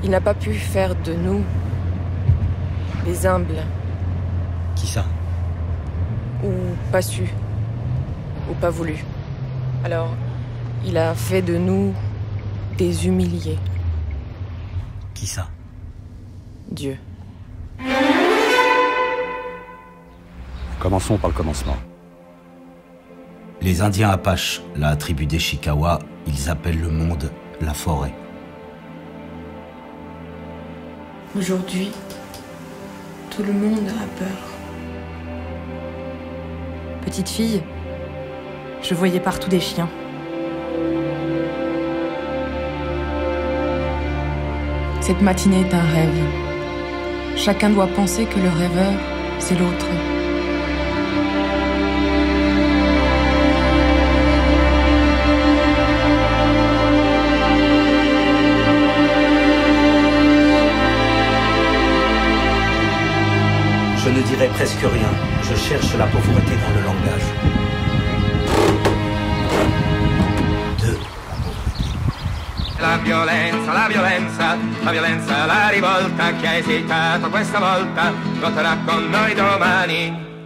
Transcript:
Il n'a pas pu faire de nous des humbles. Qui ça? Ou pas su. Ou pas voulu. Alors, il a fait de nous des humiliés. Qui ça? Dieu. Commençons par le commencement. Les Indiens Apaches, la tribu des Chickawa, ils appellent le monde la forêt. Aujourd'hui, tout le monde a peur. Petite fille, je voyais partout des chiens. Cette matinée est un rêve. Chacun doit penser que le rêveur, c'est l'autre. Je ne dirai presque rien. Je cherche la pauvreté dans le langage. 2. La violenza, la violenza, la violenza, la rivolta. Chi ha esitato questa volta voterà con noi domani.